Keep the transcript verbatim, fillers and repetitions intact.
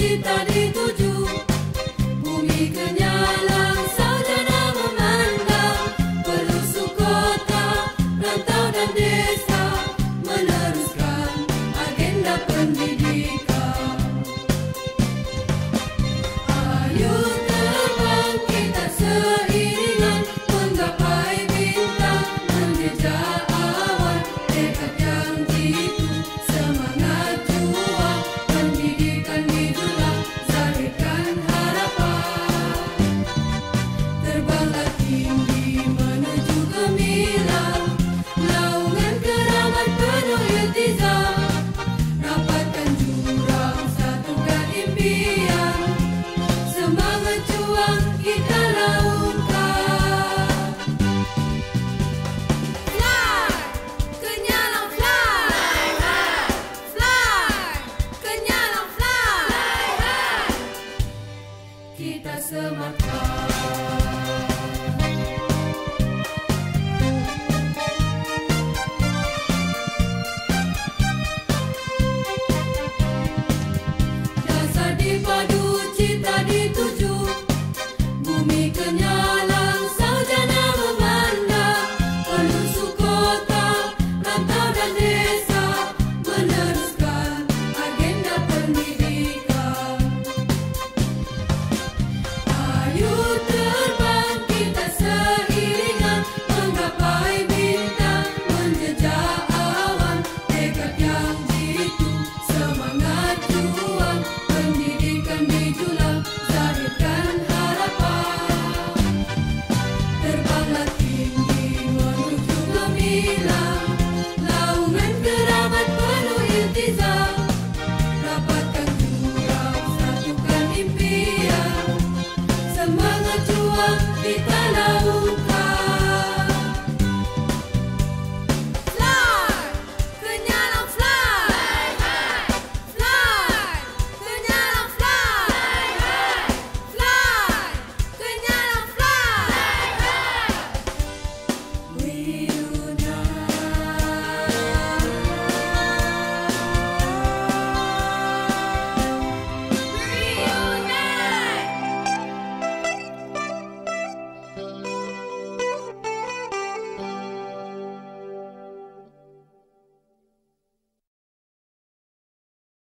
cita dituju, bumi kenyalang sarjana memandang, pelosok kota, rantau dan desa, meneruskan agenda pendidikan. Ayo terbang kita seiringan, menggapai bintang, menjejak awan, tekad yang jitu, semangat juang, pendidikan dijulang, zahirkan harapan. Terbanglah tinggi menuju gemilang, naungan keramat penuh iltizam, rapatkan jurang, satukan impian, semangat juang kita laungkan. Fly, kenyalang fly, fly, kenyalang fly, kita sematkan. Dasar dipadu, cita dituju, bumi kenyalang sarjana memandang, pelosok kota, rantau dan desa, meneruskan agenda pendidikan. Ayo terbang kita seiringan, menggapai bintang, menjejak awan, tekad yang jitu, semangat juang, pendidikan dijulang, zahirkan harapan. Terbanglah tinggi menuju gemilang, naungan keramat penuh iltizam, rapatkan jurang, satukan impian, semangat juang kita lawan.